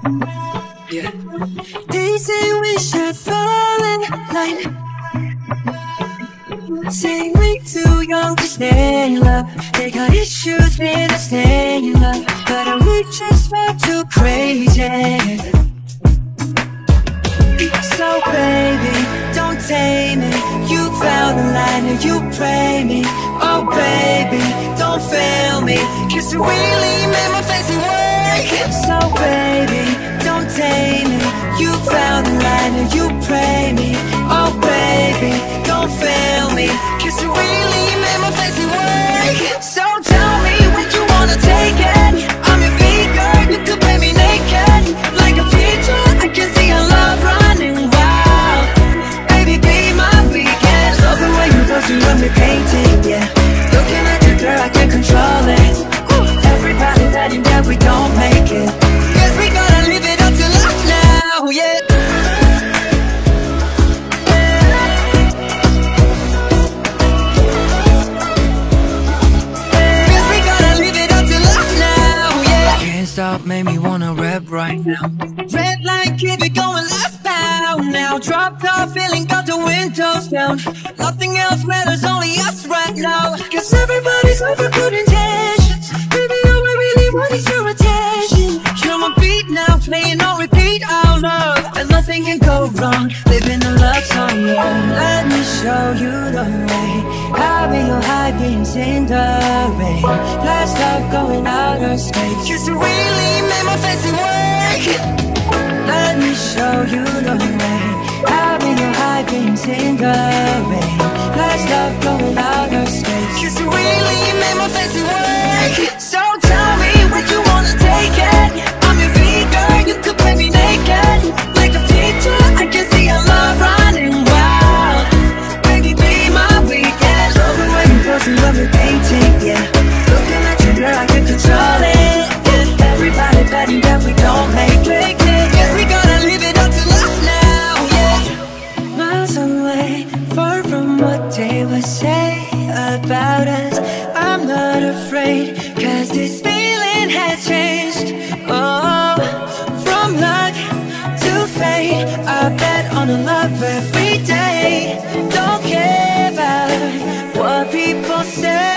Yeah. They say we should fall in line, saying we too young to stay in love. They got issues with us staying in love, but we just feel too crazy. So baby, don't tame me. You found the line and you pray me. Oh baby, don't fail me, 'cause you really made my fancy work. So baby, don't tame me. You found the line and you pray me. Oh baby, don't fail me, 'cause you really made my fancy work. So tell me when you wanna take it. I'm your figure, you could play me naked like a feature. I can see your love running wild. Baby, be my weekend. Love the way you does it when we painting, yeah. Looking at you, girl, I can't control it. Everybody betting that we don't make it. Guess we gotta live it up to love now, yeah. Stop, made me wanna rap right now. Red light, keep it going left out now. Dropped off, feeling got the windows down. Nothing else matters, only us right now. 'Cause everybody's over good intentions. Baby, all I really want is your attention. You're my beat now, playing on repeat out loud, and nothing can go wrong. Living a love song, yeah. Let me show you the way. I'll be your high beams in the rain. Blast off, going outer space. 'Cause you really made my fancy work. Let me show you the way. I'll be your high beams in the rain. Blast off, going outer space. 'Cause you really made my fancy work. So tell me when you wanna take it. I'm your figure, you could play me naked like a teacher. I can see your love running wild. Baby, be my weekend. Love the way you pose and love your painting, yeah. Looking at you, girl, I can control it, yeah. Everybody betting that we don't make it. Guess we gotta live it up to love now, yeah. Miles away, far from what they would say about us. I'm not afraid, 'cause this feeling has changed. Oh, from luck to fate, I bet on a love every day. Don't care about what people say.